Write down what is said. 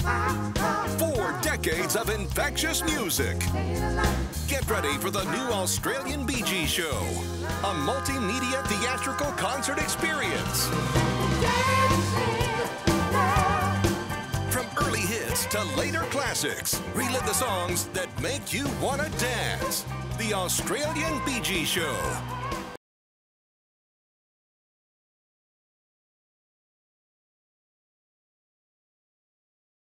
4 decades of infectious music. Get ready for the new Australian Bee Gees show, a multimedia theatrical concert experience. From early hits to later classics, relive the songs that make you want to dance. The Australian Bee Gees show.